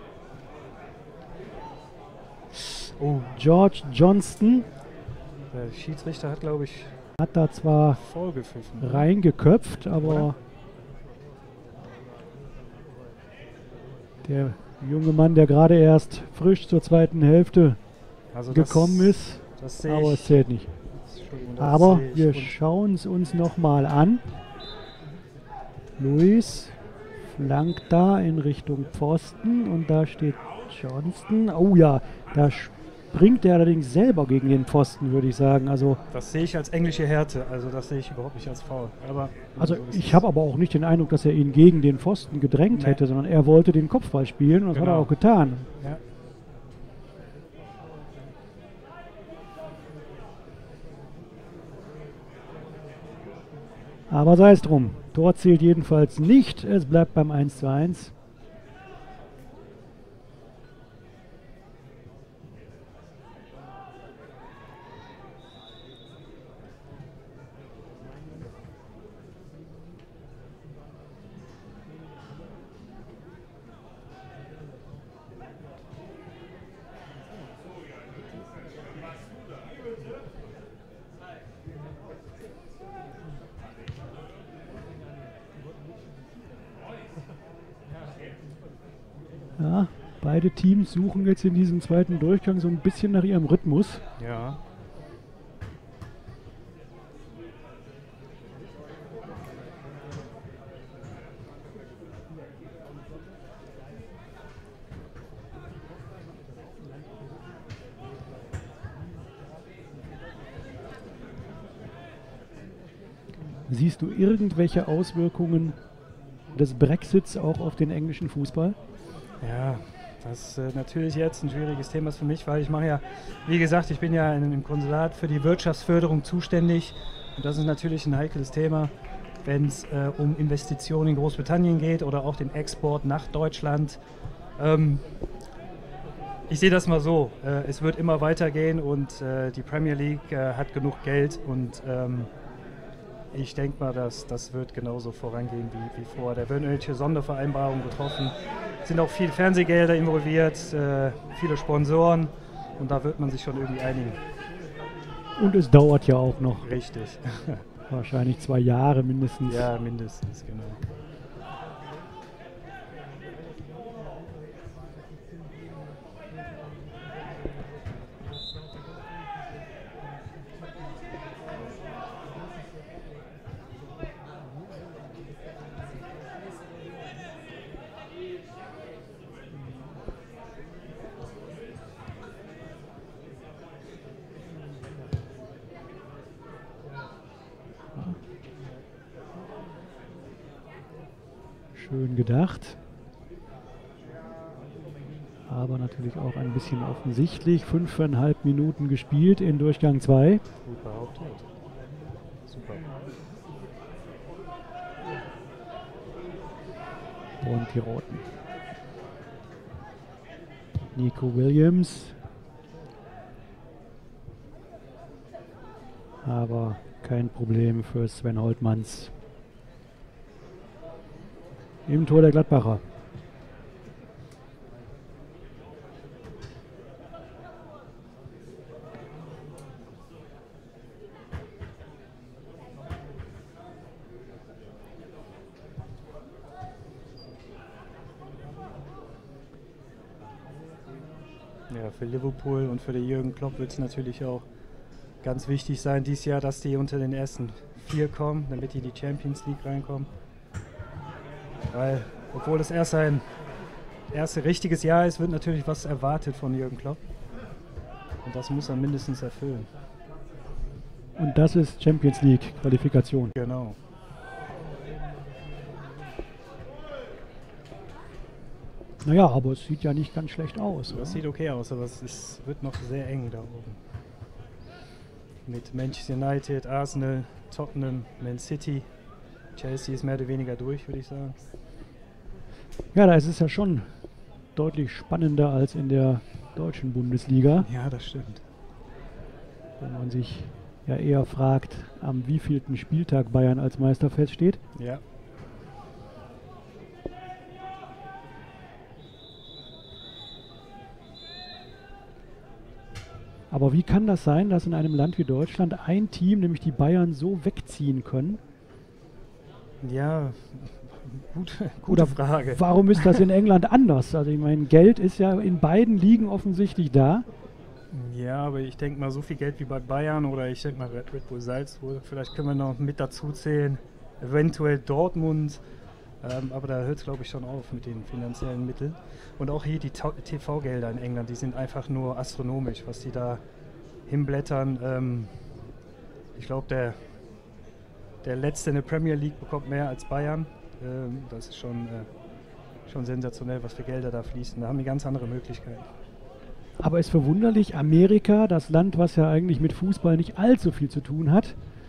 Oh. George Johnston. Der Schiedsrichter hat, glaube ich, hat da zwar reingeköpft, aber oder? Der junge Mann, der gerade erst frisch zur zweiten Hälfte gekommen ist, aber es zählt nicht. Aber wir schauen es uns nochmal an. Luis flankt da in Richtung Pfosten und da steht Johnston. Oh ja, da springt der allerdings selber gegen den Pfosten, würde ich sagen. Also, Das sehe ich als englische Härte, also das sehe ich überhaupt nicht als Foul. Aber also so ist ich es. habe aber auch nicht den Eindruck, dass er ihn gegen den Pfosten gedrängt Nee. hätte, sondern er wollte den Kopfball spielen und das hat er Genau. auch getan. Ja. Aber sei es drum. Tor zählt jedenfalls nicht. Es bleibt beim 1:1. Ja, beide Teams suchen jetzt in diesem zweiten Durchgang so ein bisschen nach ihrem Rhythmus. Ja. Siehst du irgendwelche Auswirkungen des Brexits auch auf den englischen Fußball? Ja, das ist natürlich jetzt ein schwieriges Thema für mich, weil ich mache ja, wie gesagt, ich bin ja im Konsulat für die Wirtschaftsförderung zuständig und das ist natürlich ein heikles Thema, wenn es um Investitionen in Großbritannien geht oder auch den Export nach Deutschland. Ich sehe das mal so, es wird immer weitergehen und die Premier League hat genug Geld und ich denke mal, dass das wird genauso vorangehen wie vorher. Da werden irgendwelche Sondervereinbarungen getroffen. Es sind auch viele Fernsehgelder involviert, viele Sponsoren und da wird man sich schon irgendwie einigen. Und es dauert ja auch noch Richtig. wahrscheinlich 2 Jahre mindestens. Ja, mindestens, genau. Schön gedacht. Aber natürlich auch ein bisschen offensichtlich. 5,5 Minuten gespielt in Durchgang 2. Gut behauptet. Super. Und die Roten. Nico Williams. Aber kein Problem für Sven Holtmanns. Im Tor der Gladbacher. Ja, für Liverpool und für den Jürgen Klopp wird es natürlich auch ganz wichtig sein dieses Jahr, dass die unter den ersten 4 kommen, damit die in die Champions League reinkommen. Weil, obwohl das erst ein erstes richtiges Jahr ist, wird natürlich was erwartet von Jürgen Klopp. Und das muss er mindestens erfüllen. Und das ist Champions League Qualifikation. Genau. Naja, aber es sieht ja nicht ganz schlecht aus. Das Oder? sieht okay aus, aber wird noch sehr eng da oben. Mit Manchester United, Arsenal, Tottenham, Man City. Chelsea ist mehr oder weniger durch, würde ich sagen. Ja, da ist es ja schon deutlich spannender als in der deutschen Bundesliga, Ja, das stimmt. wo man sich ja eher fragt, am wievielten Spieltag Bayern als Meister feststeht. Ja. Aber wie kann das sein, dass in einem Land wie Deutschland ein Team, nämlich die Bayern, so wegziehen können? Ja, gute Oder Frage. Warum ist das in England anders? Also ich meine, Geld ist ja in beiden Ligen offensichtlich da. Ja, aber ich denke mal, so viel Geld wie bei Bayern oder ich denke mal Red Bull Salzburg, vielleicht können wir noch mit dazu zählen, eventuell Dortmund. Aber da hört es, glaube ich, schon auf mit den finanziellen Mitteln. Und auch hier die TV-Gelder in England, die sind einfach nur astronomisch, was die da hinblättern. Ich glaube, der Letzte in der Premier League bekommt mehr als Bayern. Das ist schon sensationell, was für Gelder da fließen. Da haben die ganz andere Möglichkeiten. Aber es ist verwunderlich, Amerika, das Land, was ja eigentlich mit Fußball nicht allzu viel zu tun hat,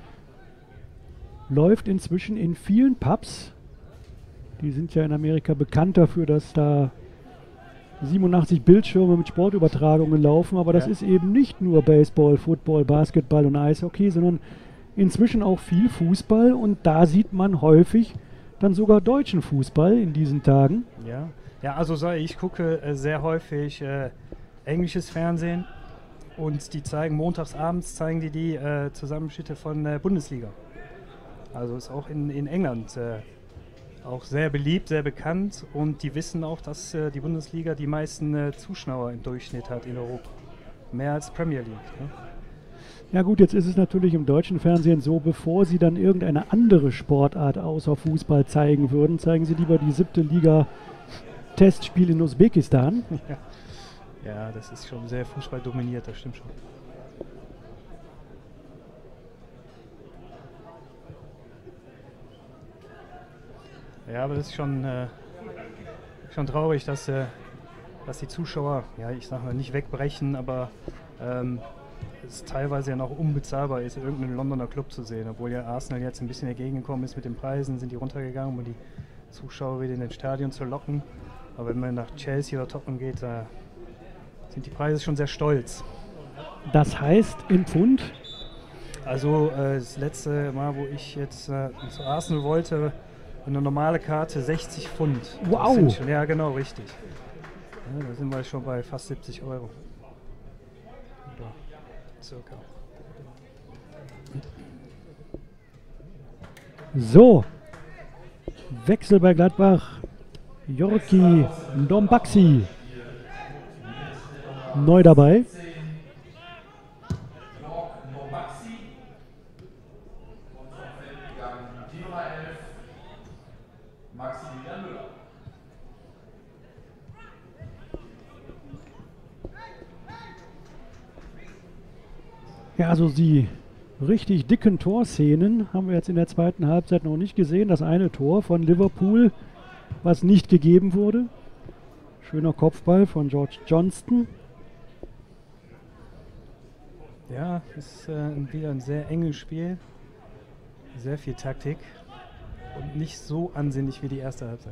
läuft inzwischen in vielen Pubs. Die sind ja in Amerika bekannt dafür, dass da 87 Bildschirme mit Sportübertragungen laufen. Aber das ist eben nicht nur Baseball, Football, Basketball und Eishockey, sondern inzwischen auch viel Fußball. Und da sieht man häufig dann sogar deutschen Fußball in diesen Tagen. Ja, also ich gucke sehr häufig englisches Fernsehen. Und die zeigen montags abends die Zusammenschnitte von Bundesliga. Also ist auch in England auch sehr beliebt, sehr bekannt, und die wissen auch, dass die Bundesliga die meisten Zuschauer im Durchschnitt hat in Europa. Mehr als Premier League. Ne? Ja gut, jetzt ist es natürlich im deutschen Fernsehen so, bevor sie dann irgendeine andere Sportart außer Fußball zeigen würden, zeigen sie lieber die 7. Liga Testspiel in Usbekistan. Ja, das ist schon sehr Fußball dominiert, das stimmt schon. Ja, aber das ist schon traurig, dass die Zuschauer, ja, ich sag mal, nicht wegbrechen, aber es teilweise ja noch unbezahlbar ist, in irgendeinem Londoner Club zu sehen. Obwohl ja Arsenal jetzt ein bisschen entgegengekommen ist mit den Preisen, sind die runtergegangen, um die Zuschauer wieder in den Stadion zu locken. Aber wenn man nach Chelsea oder Tottenham geht, da sind die Preise schon sehr stolz. Das heißt in Pfund? Also das letzte Mal, wo ich jetzt zu Arsenal wollte, eine normale Karte 60 Pfund. Wow! Ja, genau, richtig. Ja, da sind wir schon bei fast 70 Euro. Oder circa. So, Wechsel bei Gladbach. Yorki Ndombaxi neu dabei. Ja, also die richtig dicken Torszenen haben wir jetzt in der zweiten Halbzeit noch nicht gesehen. Das eine Tor von Liverpool, was nicht gegeben wurde. Schöner Kopfball von George Johnston. Ja, ist wieder ein sehr enges Spiel. Sehr viel Taktik. Und nicht so ansehnlich wie die erste Halbzeit.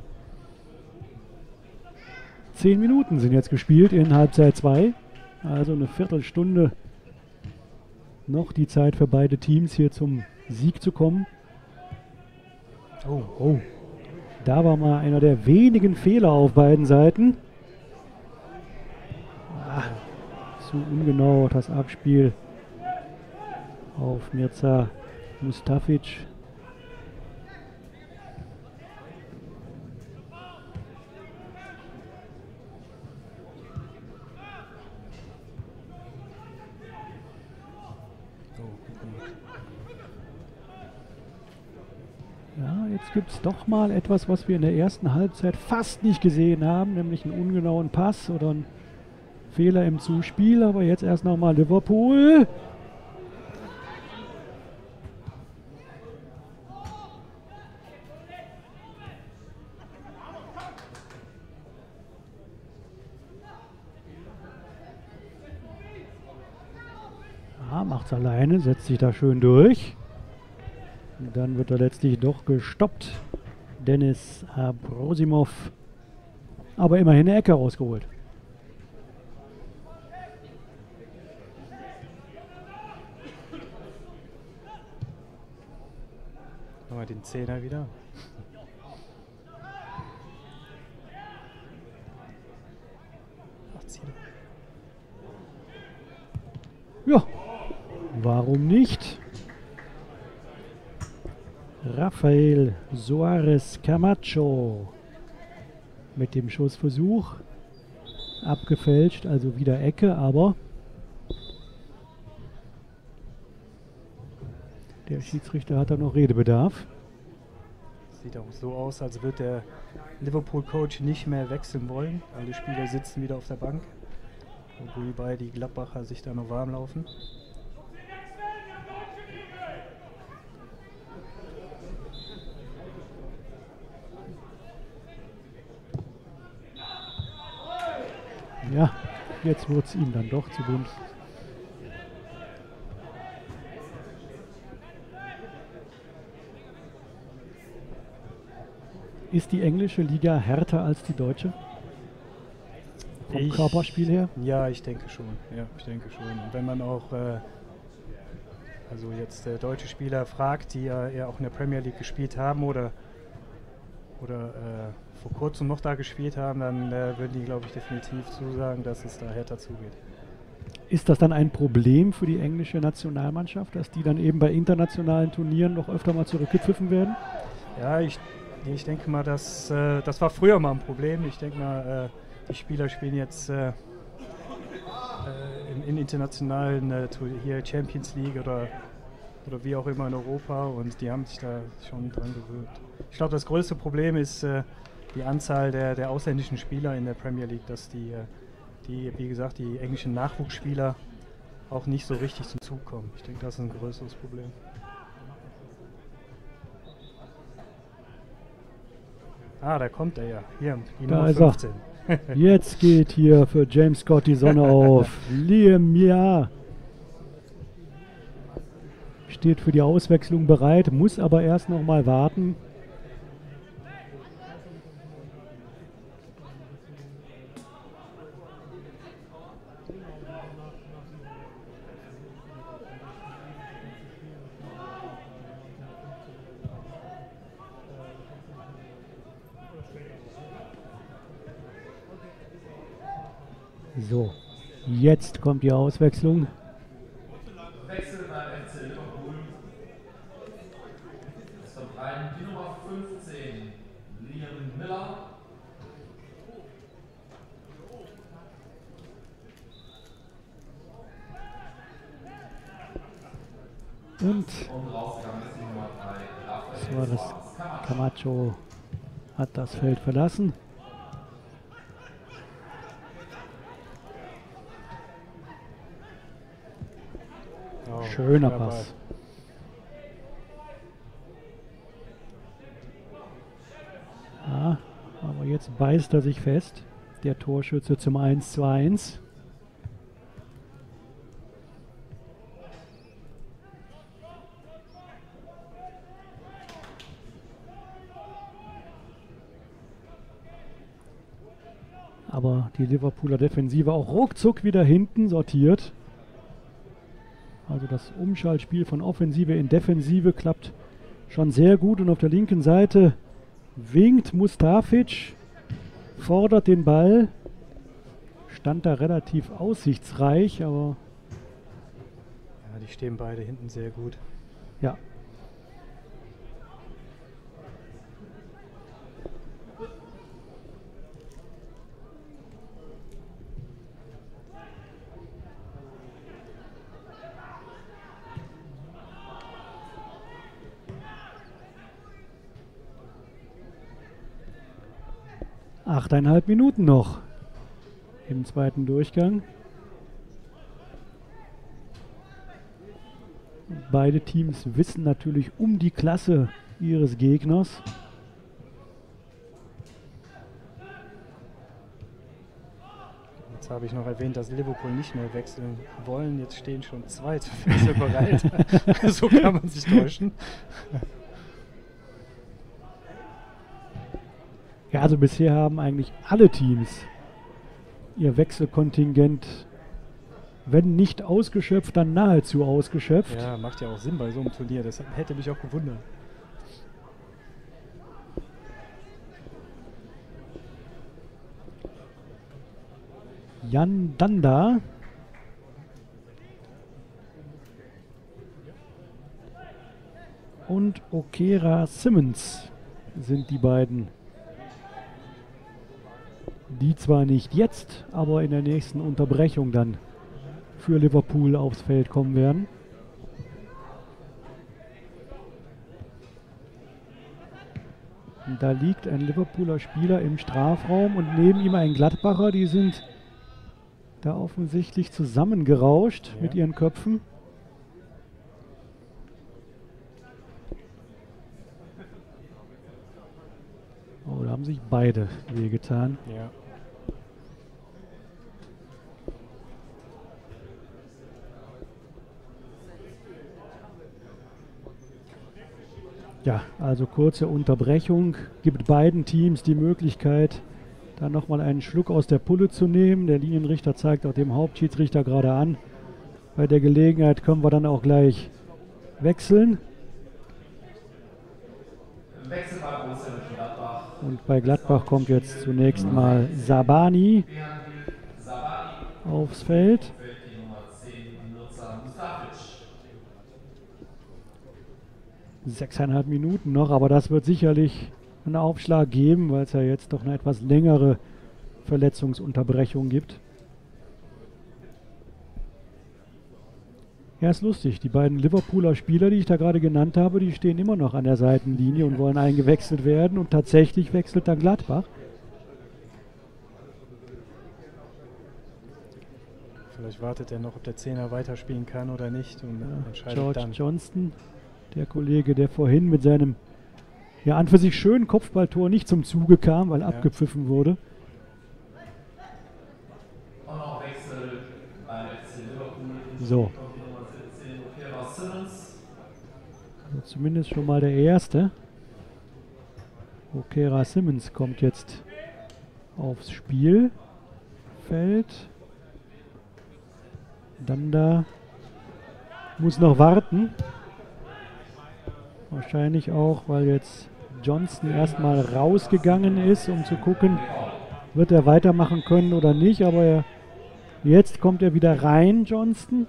10 Minuten sind jetzt gespielt in Halbzeit 2. Also eine Viertelstunde noch die Zeit für beide Teams hier zum Sieg zu kommen. Oh. Da war mal einer der wenigen Fehler auf beiden Seiten. Zu ungenau das Abspiel auf Mirza Mustafic. Ja, jetzt gibt es doch mal etwas, was wir in der ersten Halbzeit fast nicht gesehen haben, nämlich einen ungenauen Pass oder einen Fehler im Zuspiel. Aber jetzt erst nochmal Liverpool. Ja, macht's alleine, setzt sich da schön durch. Und dann wird er letztlich doch gestoppt. Dennis Abrosimov. Aber immerhin eine Ecke rausgeholt. Nochmal den Zehner wieder. Ja, warum nicht? Rafael Soares Camacho mit dem Schussversuch. Abgefälscht, also wieder Ecke, aber der Schiedsrichter hat da noch Redebedarf. Sieht auch so aus, als wird der Liverpool-Coach nicht mehr wechseln wollen. Alle Spieler sitzen wieder auf der Bank, wobei die Gladbacher sich da noch warm laufen. Ja, jetzt wurde es ihm dann doch zu bunt. Ist die englische Liga härter als die deutsche? Vom Körperspiel her? Ja, ich denke schon. Ja, ich denke schon. Und wenn man auch also jetzt deutsche Spieler fragt, die ja eher auch in der Premier League gespielt haben oder vor kurzem noch da gespielt haben, dann würden die, glaube ich, definitiv zusagen, dass es da härter zugeht. Ist das dann ein Problem für die englische Nationalmannschaft, dass die dann eben bei internationalen Turnieren noch öfter mal zurückgepfiffen werden? Ja, ich denke mal, das war früher mal ein Problem. Ich denke mal, die Spieler spielen jetzt in internationalen hier Champions League oder wie auch immer in Europa, und die haben sich da schon dran gewöhnt. Ich glaube, das größte Problem ist die Anzahl der ausländischen Spieler in der Premier League, dass die, wie gesagt, die englischen Nachwuchsspieler auch nicht so richtig zum Zug kommen. Ich denke, das ist ein größeres Problem. Ah, da kommt er ja. Hier, die Nummer 15. Jetzt geht hier für James Scott die Sonne auf. Liam Mia steht für die Auswechslung bereit, muss aber erst noch mal warten. So, jetzt kommt die Auswechslung. Wechsel beim FC Liverpool. Es kommt rein die Nummer 15, Liam Miller. Und rausgegangen ist die Nummer 3, das war das. Camacho hat das Feld verlassen. Schöner Pass. Ja, aber jetzt beißt er sich fest. Der Torschütze zum 1:1. Aber die Liverpooler Defensive auch ruckzuck wieder hinten sortiert. Also das Umschaltspiel von Offensive in Defensive klappt schon sehr gut. Und auf der linken Seite winkt Mustafic, fordert den Ball. Stand da relativ aussichtsreich, aber... Ja, die stehen beide hinten sehr gut. Ja. Achteinhalb Minuten noch im zweiten Durchgang. Beide Teams wissen natürlich um die Klasse ihres Gegners. Jetzt habe ich noch erwähnt, dass Liverpool nicht mehr wechseln wollen. Jetzt stehen schon zwei zu Wechsel bereit. So kann man sich täuschen. Ja, also bisher haben eigentlich alle Teams ihr Wechselkontingent, wenn nicht ausgeschöpft, dann nahezu ausgeschöpft. Ja, macht ja auch Sinn bei so einem Turnier. Das hätte mich auch gewundert. Jan Danda. Und Okera Simmons sind die beiden, die zwar nicht jetzt, aber in der nächsten Unterbrechung dann für Liverpool aufs Feld kommen werden. Und da liegt ein Liverpooler Spieler im Strafraum und neben ihm ein Gladbacher. Die sind da offensichtlich zusammengerauscht mit ihren Köpfen. Oh, da haben sich beide wehgetan. Ja. Ja, also kurze Unterbrechung. Gibt beiden Teams die Möglichkeit, da nochmal einen Schluck aus der Pulle zu nehmen. Der Linienrichter zeigt auch dem Hauptschiedsrichter gerade an. Bei der Gelegenheit können wir dann auch gleich wechseln. Wechsel bei Borussia Mönchengladbach. Und bei Gladbach kommt jetzt zunächst mal Sabani aufs Feld. Die Nummer 10, Nurza Mustafic. 6,5 Minuten noch, aber das wird sicherlich einen Aufschlag geben, weil es ja jetzt doch eine etwas längere Verletzungsunterbrechung gibt. Ja, ist lustig. Die beiden Liverpooler Spieler, die ich da gerade genannt habe, die stehen immer noch an der Seitenlinie und wollen eingewechselt werden. Und tatsächlich wechselt dann Gladbach. Vielleicht wartet er noch, ob der Zehner weiterspielen kann oder nicht. Und entscheidet George dann. Johnston, der Kollege, der vorhin mit seinem ja an für sich schönen Kopfballtor nicht zum Zuge kam, weil abgepfiffen wurde. Und noch Wechsel beim FC Liverpool. So. Also zumindest schon mal der erste. Okera Simmons kommt jetzt aufs Spielfeld. Dann da muss noch warten. Wahrscheinlich auch, weil jetzt Johnston erstmal rausgegangen ist, um zu gucken, wird er weitermachen können oder nicht. Aber jetzt kommt er wieder rein, Johnston.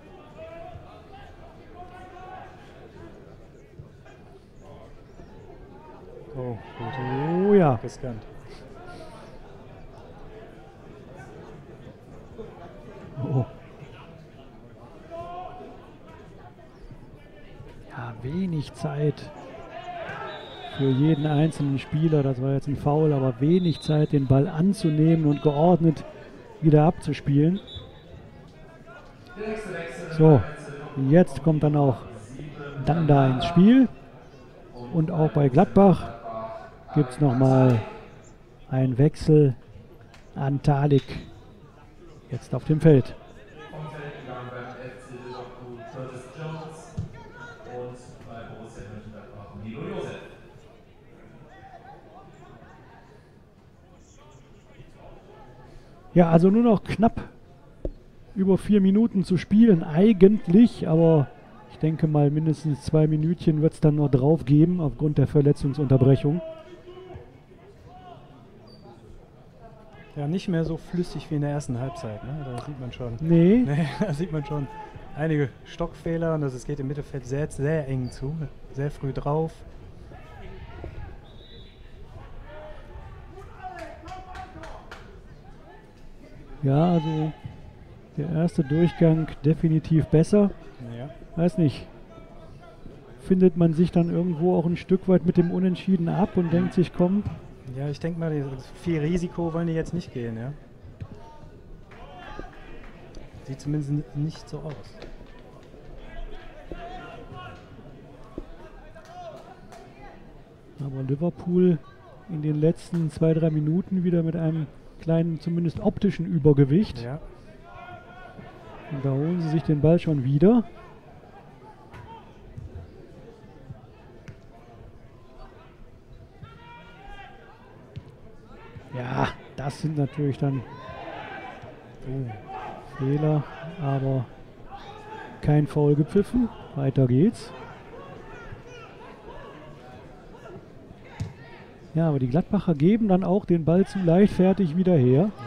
Oh, gut. Oh ja. Riskant. Oh. Ja, wenig Zeit für jeden einzelnen Spieler. Das war jetzt ein Foul, aber wenig Zeit, den Ball anzunehmen und geordnet wieder abzuspielen. So, jetzt kommt dann auch Danda ins Spiel. Und auch bei Gladbach gibt es nochmal einen Wechsel an Talik jetzt auf dem Feld. Vom Feld gegangen beim FC Liverpool Curtis Jones und bei Borussia Mönchengladbach Milo Josef. Ja, also nur noch knapp über 4 Minuten zu spielen eigentlich, aber ich denke mal mindestens 2 Minütchen wird es dann noch drauf geben aufgrund der Verletzungsunterbrechung. Ja, nicht mehr so flüssig wie in der ersten Halbzeit. Ne? Da sieht man schon. Nee. Da sieht man schon einige Stockfehler und es geht im Mittelfeld sehr, sehr eng zu. Sehr früh drauf. Ja, also der erste Durchgang definitiv besser. Ja. Weiß nicht. Findet man sich dann irgendwo auch ein Stück weit mit dem Unentschieden ab und denkt sich, komm. Ja, ich denke mal, viel Risiko wollen die jetzt nicht gehen. Ja? Sieht zumindest nicht so aus. Aber Liverpool in den letzten 2-3 Minuten wieder mit einem kleinen, zumindest optischen Übergewicht. Ja. Und da holen sie sich den Ball schon wieder. Ja, das sind natürlich dann Fehler, aber kein Foul gepfiffen. Weiter geht's. Ja, aber die Gladbacher geben dann auch den Ball zu leichtfertig wieder her. Ja.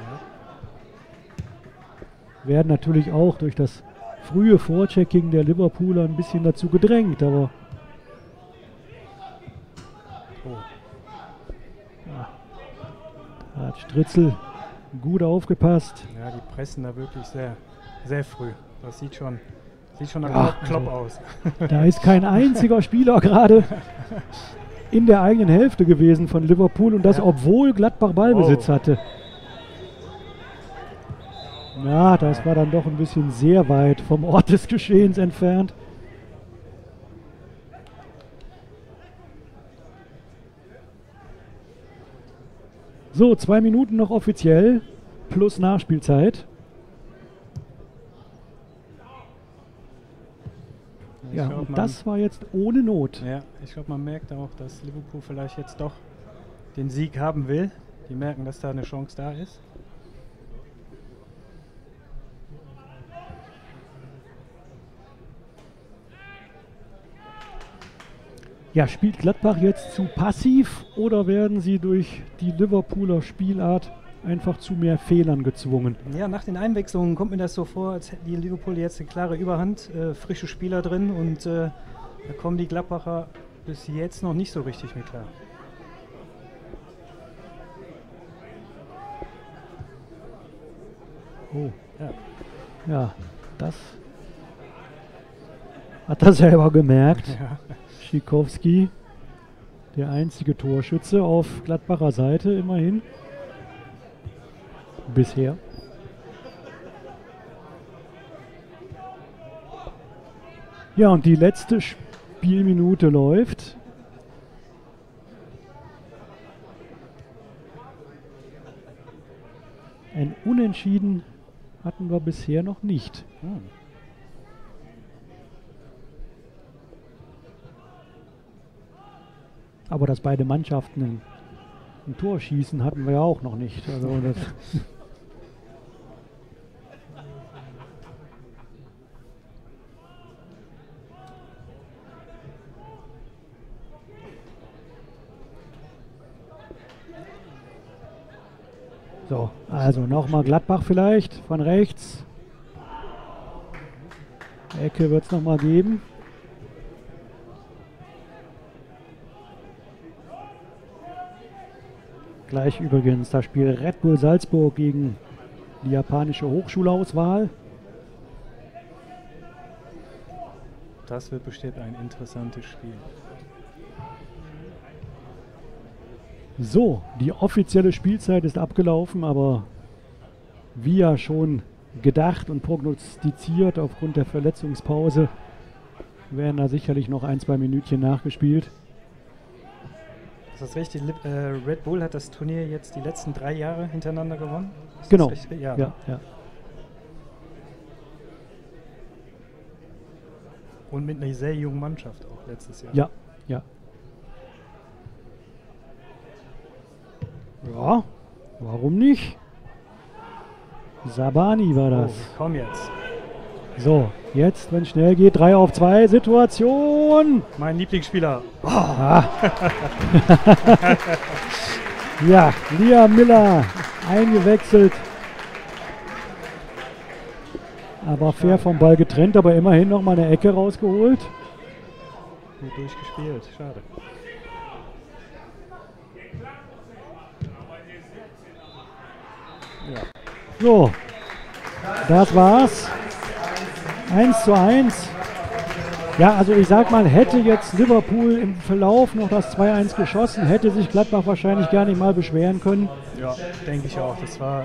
Werden natürlich auch durch das frühe Vorchecking der Liverpooler ein bisschen dazu gedrängt, aber da hat Stritzel gut aufgepasst. Ja, die pressen da wirklich sehr, sehr früh. Das sieht schon nach Ja, Klopp also aus. Da ist kein einziger Spieler gerade in der eigenen Hälfte gewesen von Liverpool und das obwohl Gladbach Ballbesitz hatte. Ja, das war dann doch ein bisschen sehr weit vom Ort des Geschehens entfernt. So, 2 Minuten noch offiziell plus Nachspielzeit. Ja, und das war jetzt ohne Not. Ja, ich glaube, man merkt auch, dass Liverpool vielleicht jetzt doch den Sieg haben will. Die merken, dass da eine Chance da ist. Ja, spielt Gladbach jetzt zu passiv oder werden sie durch die Liverpooler Spielart einfach zu mehr Fehlern gezwungen? Ja, nach den Einwechslungen kommt mir das so vor, als hätten die Liverpool jetzt eine klare Überhand, frische Spieler drin und da kommen die Gladbacher bis jetzt noch nicht so richtig mit klar. Oh, ja, das hat er selber gemerkt. Ja. Schikowski, der einzige Torschütze auf Gladbacher Seite immerhin. Bisher. Ja, und die letzte Spielminute läuft. Ein Unentschieden hatten wir bisher noch nicht. Aber dass beide Mannschaften ein Tor schießen, hatten wir ja auch noch nicht. Also das so, also nochmal Gladbach vielleicht von rechts. Ecke wird es nochmal geben. Gleich übrigens das Spiel Red Bull Salzburg gegen die japanische Hochschulauswahl. Das wird bestimmt ein interessantes Spiel. So, die offizielle Spielzeit ist abgelaufen, aber wie ja schon gedacht und prognostiziert aufgrund der Verletzungspause werden da sicherlich noch 1-2 Minütchen nachgespielt. Ist das richtig? Red Bull hat das Turnier jetzt die letzten 3 Jahre hintereinander gewonnen? Ist genau. Das richtig? Ja. Ja. Und mit einer sehr jungen Mannschaft auch letztes Jahr. Ja. Ja, warum nicht? Sabani war das. Oh, komm jetzt. So, jetzt, wenn es schnell geht, 3-auf-2 Situation. Mein Lieblingsspieler. Oh. Ja, Liam Miller eingewechselt. Aber fair vom Ball getrennt, aber immerhin noch mal eine Ecke rausgeholt. Gut durchgespielt, schade. Ja. So, das war's. 1:1. Ja, also ich sag mal, hätte jetzt Liverpool im Verlauf noch das 2:1 geschossen, hätte sich Gladbach wahrscheinlich gar nicht mal beschweren können. Ja, denke ich auch. Das war,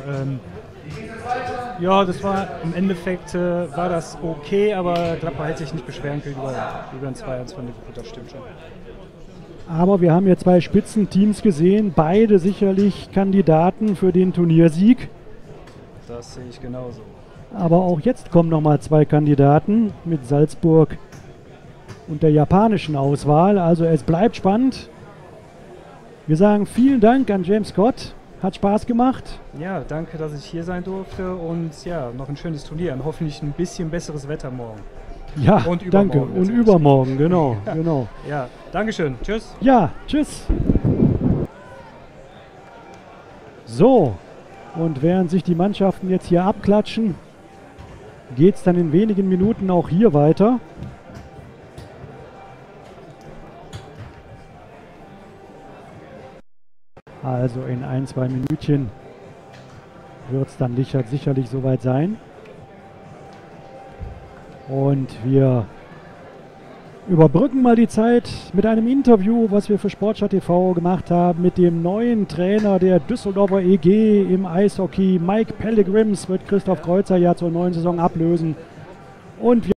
das war im Endeffekt war das okay, aber Gladbach hätte sich nicht beschweren können über ein 2:1 von Liverpool, das stimmt schon. Aber wir haben hier 2 Spitzenteams gesehen, beide sicherlich Kandidaten für den Turniersieg. Das sehe ich genauso. Aber auch jetzt kommen nochmal 2 Kandidaten mit Salzburg und der japanischen Auswahl. Also es bleibt spannend. Wir sagen vielen Dank an James Scott. Hat Spaß gemacht. Ja, danke, dass ich hier sein durfte und ja, noch ein schönes Turnier und hoffentlich ein bisschen besseres Wetter morgen. Ja, und danke. Und übermorgen, genau. Ja. Genau. Ja, dankeschön. Tschüss. Ja, tschüss. So, und während sich die Mannschaften jetzt hier abklatschen, geht es dann in wenigen Minuten auch hier weiter. Also in 1-2 Minütchen wird es dann sicherlich soweit sein. Und wir überbrücken mal die Zeit mit einem Interview, was wir für Sportschau TV gemacht haben, mit dem neuen Trainer der Düsseldorfer EG im Eishockey. Mike Pellegrims wird Christoph Kreuzer ja zur neuen Saison ablösen. Und wir